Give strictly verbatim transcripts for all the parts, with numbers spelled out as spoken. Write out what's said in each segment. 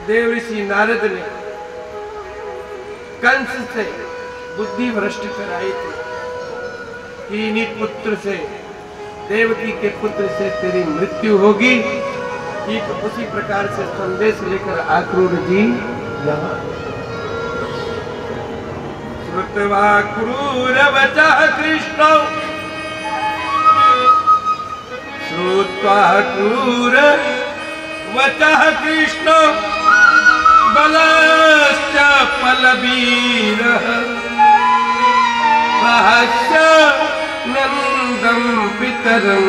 देवऋषि नारद ने कंस से बुद्धि भ्रष्ट कराई थी कि इन्हीं पुत्र से, देवकी के पुत्र से तेरी मृत्यु होगी। ठीक उसी प्रकार से संदेश लेकर आक्रूर जी यहाँ श्रुत्वा क्रूर वचः कृष्ण, श्रुत्वा क्रूर वचः कृष्ण बलश्च फलवीरः रहस्य नंदं पितरं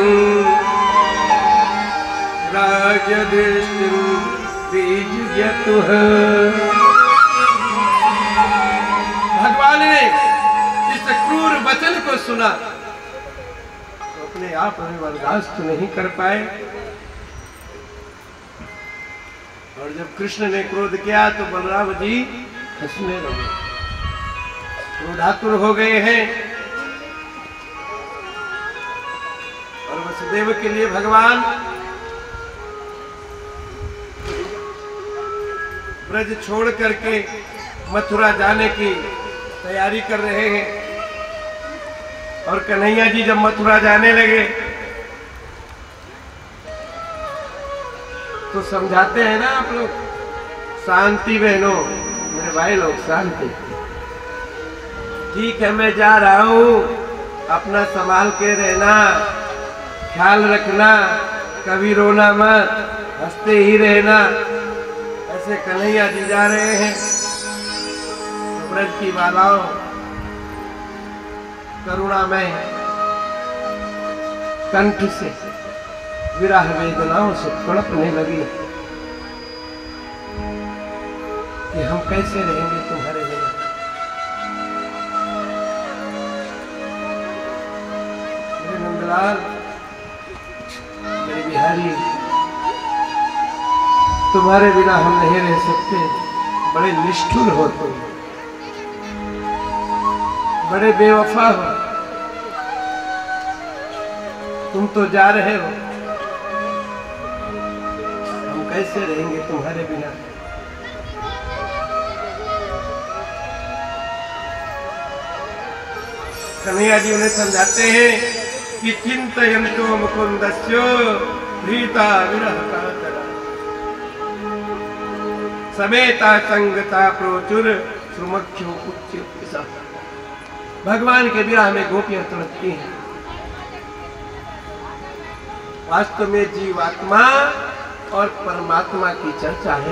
राजदृष्टिं बीजयतुः। भगवान ने इस क्रूर वचन को सुना तो अपने आप में बर्दाश्त नहीं कर पाए, और जब कृष्ण ने क्रोध किया तो बलराम जी हंसने लगे, क्रोधातुर हो गए हैं। और वसुदेव के लिए भगवान ब्रज छोड़ करके मथुरा जाने की तैयारी कर रहे हैं। और कन्हैया जी जब मथुरा जाने लगे तो समझाते हैं ना आप लोग, शांति बहनों, मेरे भाई लोग, शांति। ठीक है मैं जा रहा हूं, अपना संभाल के रहना, ख्याल रखना, कभी रोना मत, हंसते ही रहना। ऐसे कन्हैया जी जा रहे हैं तो ब्रज की बालाओं करुणामय कंठ से विरह वेदनाओं से तड़पने लगी कि हम कैसे रहेंगे तुम्हारे बिना। मेरे नंदलाल, मेरे बिहारी, तुम्हारे बिना हम नहीं रह सकते। बड़े निष्ठुर हो तुम, बड़े बेवफा हो, तुम तो जा रहे हो, हम कैसे रहेंगे तुम्हारे बिना। कन्हैया जी उन्हें समझाते हैं कि चिंतयन्तो मुकुंदस्यो प्रीता विरह कातर समेता संगता प्रोचुर श्रुमख्यो उच्च। भगवान के विरह में गोपियां तड़पती हैं। वास्तव में जीवात्मा और परमात्मा की चर्चा है।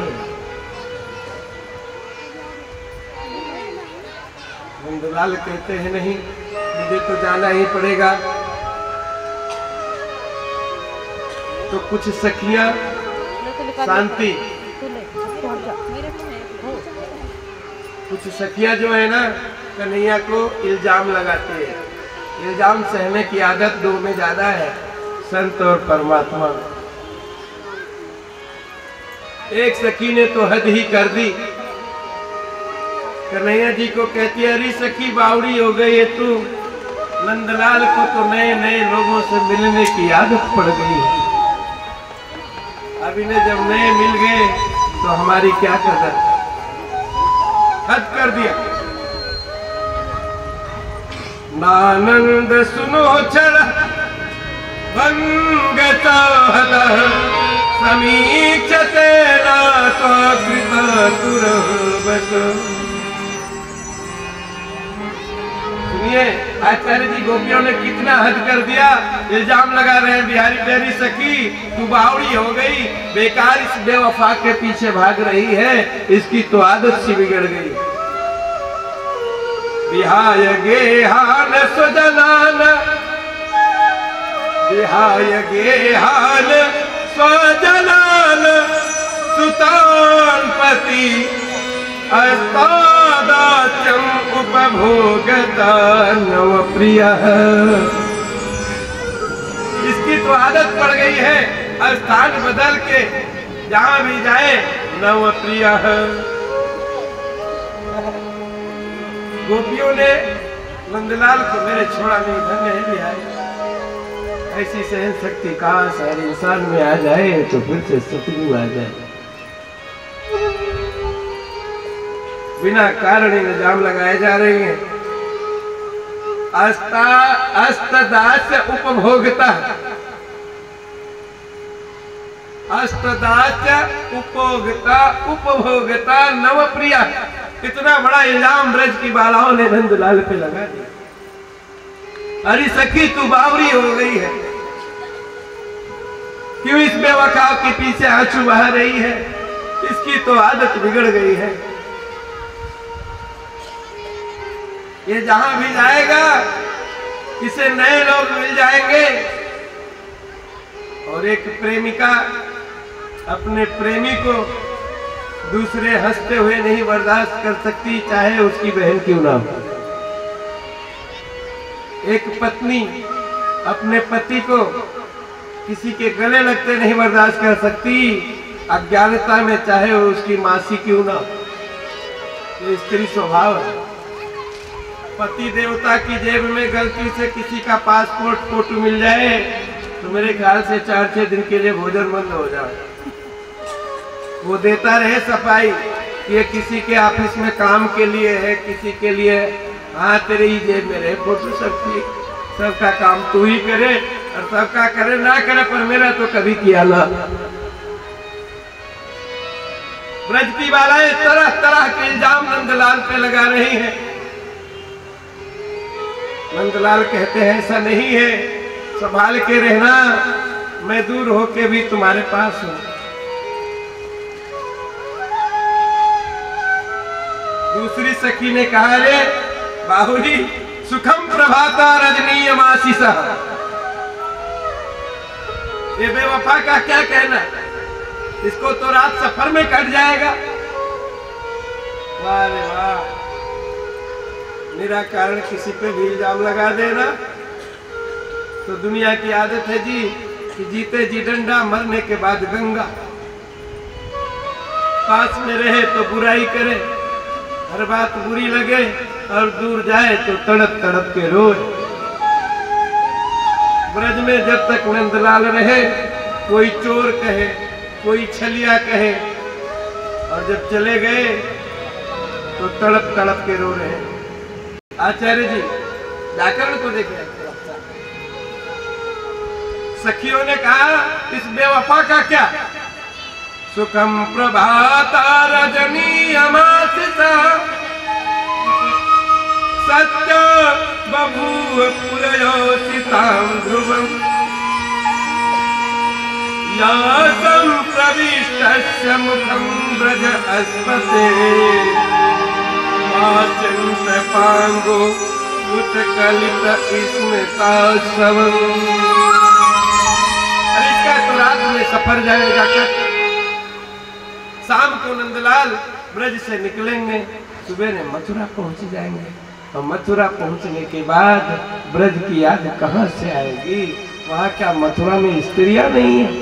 नंदलाल कहते हैं नहीं, मुझे तो जाना ही पड़ेगा। तो कुछ सखियां शांति, कुछ सखियां जो है ना कन्हैया को इल्जाम लगाते हैं। इल्जाम सहने की आदत दो में ज्यादा है, संत और परमात्मा। एक सखी ने तो हद ही कर दी, कन्हैया जी को कहती है, अरे सखी बावड़ी हो गई है तू, नंदलाल को तो नए नए लोगों से मिलने की आदत पड़ गई है। अब इन्हें जब नए मिल गए तो हमारी क्या कदर। हद कर दिया। नानंद सुनो चल भंग समीक्षते सुनिए आचार्य जी गोपियों ने कितना हद कर दिया। इल्जाम लगा रहे हैं, बिहारी प्यारी सखी तू बावड़ी हो गई, बेकार इस बेवफा के पीछे भाग रही है, इसकी तो आदत सी बिगड़ गई। विहाय गेहान स्वजनान, विहाय गेहान स्वजनान सुतान पति अस्तादाच्यम उपभोगता नव प्रिय। इसकी तो आदत पड़ गई है, स्थान बदल के जहां भी जाए नव प्रिय। गोपियों ने नंदलाल को मेरे छोड़ा नहीं, धन्य है बिहारी। ऐसी सहन शक्ति कहां सारे इंसान में आ जाए तो फिर से सतगुरु आ जाए। बिना कारण इल्जाम लगाए जा रही हैं। अस्ता अस्तदास्य उपभोगता, अस्तदास्य उपभोगता उपभोगता नवप्रिया, इतना बड़ा इल्जाम ब्रज की बालाओं ने नंदलाल पे लगा दिया। अरे सखी तू बावरी हो गई है, क्यों इस बेवफा के पीछे आंसू बहा रही है? इसकी तो आदत बिगड़ गई है। ये जहां भी जाएगा इसे नए लोग मिल जाएंगे, और एक प्रेमिका अपने प्रेमी को दूसरे हंसते हुए नहीं बर्दाश्त कर सकती, चाहे उसकी बहन क्यों ना हो। एक पत्नी अपने पति को किसी के गले लगते नहीं बर्दाश्त कर सकती, अज्ञानता में, चाहे वो उसकी मासी क्यों ना। ये स्त्री स्वभाव है। पति देवता की जेब में गलती से किसी का पासपोर्ट फोटो मिल जाए तो मेरे ख्याल से चार छह दिन के लिए भोजन बंद हो जाए। वो देता रहे सफाई, ये किसी के ऑफिस में काम के लिए है, किसी के लिए, हाँ तेरे ही जेब में रहे फोटो, सबकी सबका काम तू ही करे, और सबका करे ना करे, पर मेरा तो कभी किया ना। ब्रज की बालाएं तरह तरह के इल्जाम नंदलाल पे लगा रही हैं। नंदलाल कहते हैं ऐसा नहीं है, संभाल के रहना, मैं दूर होके भी तुम्हारे पास हूं। दूसरी सखी ने कहा, रे बाहुली सुखम प्रभाता रजनीयमाशीसा, ये बेवफा का क्या कहना, इसको तो रात सफर में कट जाएगा। वाह रे वाह, मेरा कारण किसी पे भी इल्जाम लगा देना तो दुनिया की आदत है जी कि जीते जी डंडा, मरने के बाद गंगा। पास में रहे तो बुराई करे, हर बात बुरी लगे, और दूर जाए तो तड़प तड़प के रोए। ब्रज में जब तक नंदलाल रहे कोई चोर कहे, कोई छलिया कहे, और जब चले गए तो तड़प तड़प के रो रहे हैं। आचार्य जी व्याकरण को देखें, सखियों ने कहा इस बेवफा का क्या? सुखम प्रभाता रजनीयमासिता सत्य बभूव पुरयोसितां ध्रुवम् यासं प्रविष्टस्य मुखं ब्रज अस्पते आचंत पांगो उत्कलित स्मिताशवम्। अरे इसका तो रात में सफर जाएगा कर, शाम को नंदलाल ब्रज से निकलेंगे, सुबह ने मथुरा पहुंच जाएंगे, और मथुरा पहुंचने के बाद ब्रज की याद कहां से आएगी? वहां क्या मथुरा में स्त्रियां नहीं है?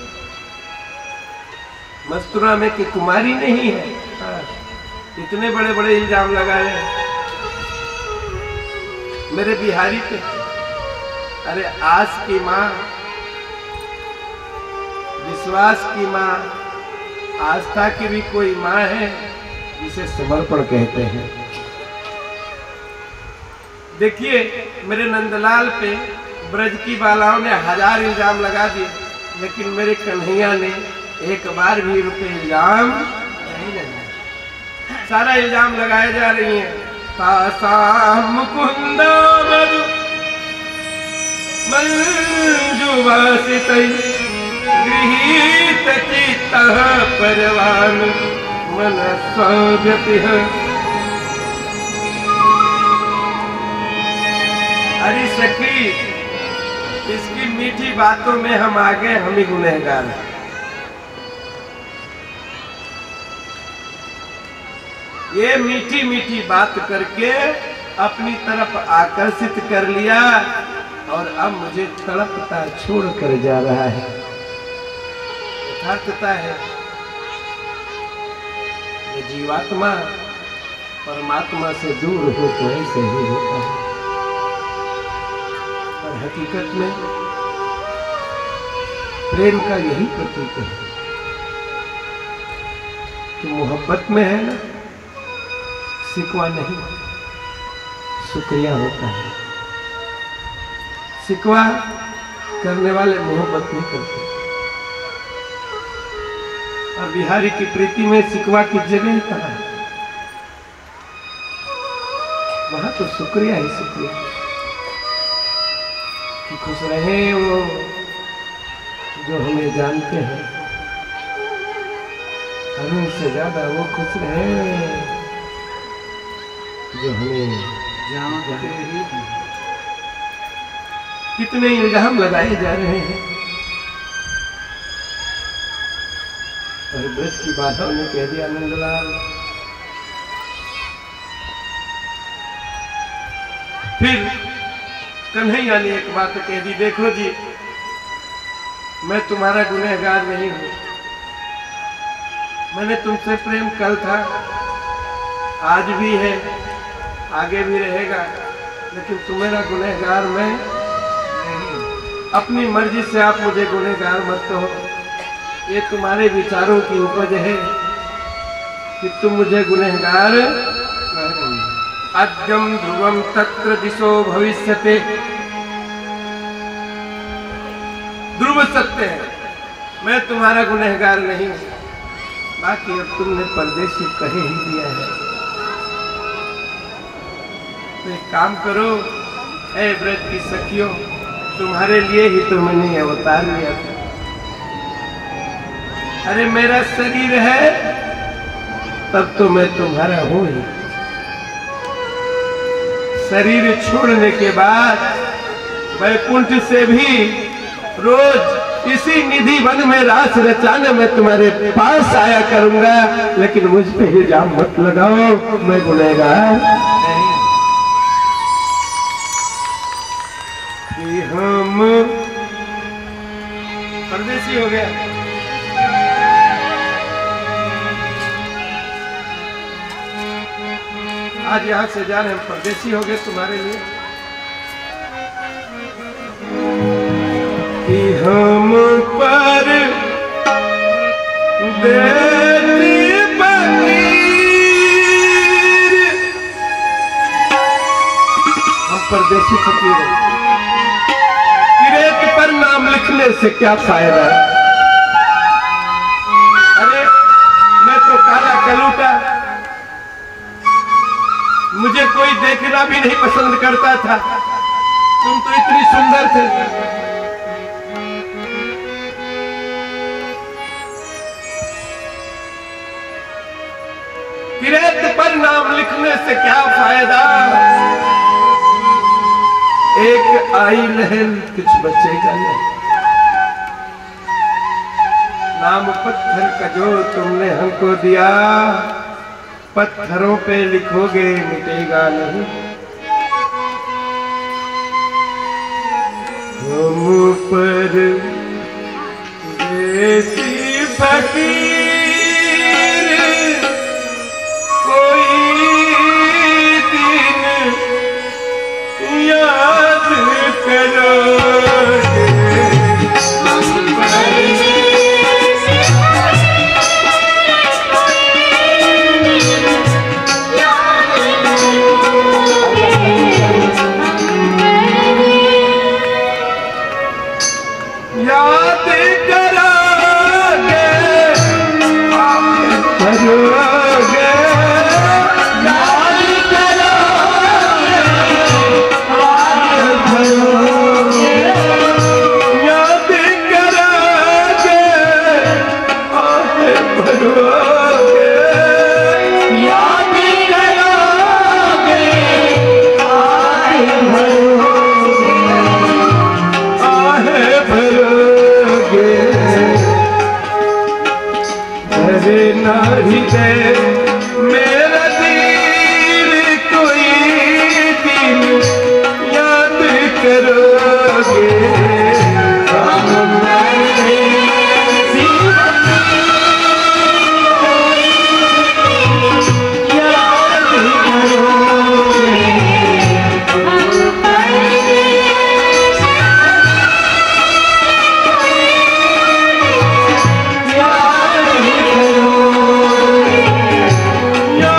मथुरा में कि कुमारी नहीं है? हाँ। इतने बड़े बड़े इल्जाम लगाए मेरे बिहारी पे। अरे आस की माँ, विश्वास की माँ, आस्था की भी कोई माँ है जिसे समर्पण कहते हैं। देखिए मेरे नंदलाल पे ब्रज की बालाओं ने हजार इल्जाम लगा दिए, लेकिन मेरे कन्हैया ने एक बार भी रुपए इल्जाम नहीं लगाया। सारा इल्जाम लगाए जा रही हैं। मुकुंद मधु मंजुवासित गृहीत चित्तः परवान मनसा व्यतिह। अरे सखी, इसकी मीठी बातों में हम आगे, हम ही गुनहगार हैं। ये मीठी मीठी बात करके अपनी तरफ आकर्षित कर लिया, और अब मुझे तड़पता छोड़ कर जा रहा है। यथार्थता है ये जीवात्मा परमात्मा से दूर हो तो ऐसे ही होता है, और हकीकत में प्रेम का यही प्रतीक है कि मोहब्बत में है ना, शिकवा नहीं, शुक्रिया होता है। शिकवा करने वाले मोहब्बत नहीं करते, और बिहारी की प्रीति में शिकवा की जगह कहाँ है? वहां तो शुक्रिया ही शुक्रिया कि खुश रहे वो जो हमें जानते हैं, और उनसे ज्यादा वो खुश रहे जो हमें जानते ही हैं। कितने इल्जाम लगाए जा रहे हैं, और ब्रज की बाधाओं ने कह दिया नंदलाल। फिर कन्हैया ने एक बात कह दी, देखो जी मैं तुम्हारा गुनहगार नहीं हूं, मैंने तुमसे प्रेम कल था, आज भी है, आगे भी रहेगा, लेकिन तुम्हारा गुनहगार मैं नहीं। अपनी मर्जी से आप मुझे गुनहगार मत कहो, ये तुम्हारे विचारों की उपज है कि तुम मुझे गुनहगार कहो। अद्यम ध्रुवम तत्र दिशो भविष्यते, ध्रुव सत्य है, मैं तुम्हारा गुनहगार नहीं हूं। बाकी अब तुमने परदेशी कहे ही दिया है, तो एक काम करो, ऐ व्रत की सखियों, तुम्हारे लिए ही तो मैंने अवतार लिया था। अरे मेरा शरीर है तब तो मैं तुम्हारा हूं ही, शरीर छोड़ने के बाद वैकुंठ से भी रोज इसी निधि वन में रास रचाने में तुम्हारे पास आया करूंगा, लेकिन मुझ पे इल्जाम मत लगाओ, मैं गुनहगार नहीं। कि हम परदेशी हो गया, आज यहां से जा रहे हैं, परदेशी हो गए तुम्हारे लिए। कि हम पर देती फकीर, हम परदेशी फकीर हैं, रेत पर नाम लिखने से क्या फायदा? अरे मैं तो काला कलूटा, मुझे कोई देखना भी नहीं पसंद करता था, तुम तो इतनी सुंदर थे। रेत पर नाम लिखने से क्या फायदा? एक आई लहर कुछ बचेगा नहीं, नाम पत्थर का जो तुमने हमको दिया, पत्थरों पे लिखोगे मिटेगा नहीं। हम पर देसी फकीर कोई दिन याद करोगे, याद करोगे, करोगे, याद करोगे, याद करोगे, आगे बढ़ोगे, याद करोगे, आगे बढ़ोगे, आगे बढ़ोगे। अरे नाही दे मेरा दिल कोई दिन याद करोगे, याद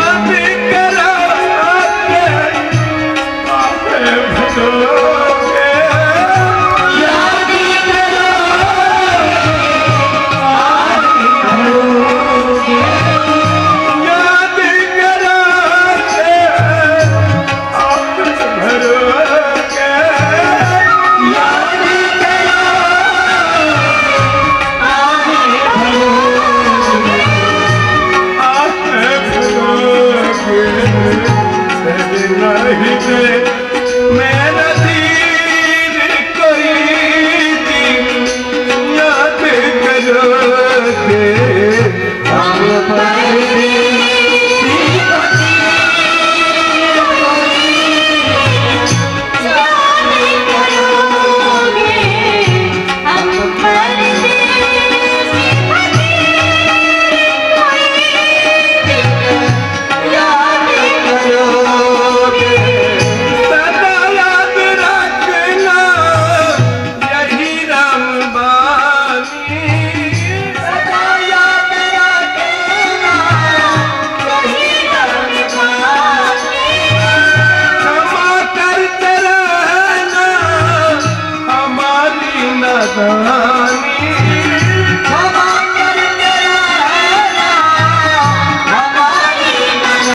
नादानी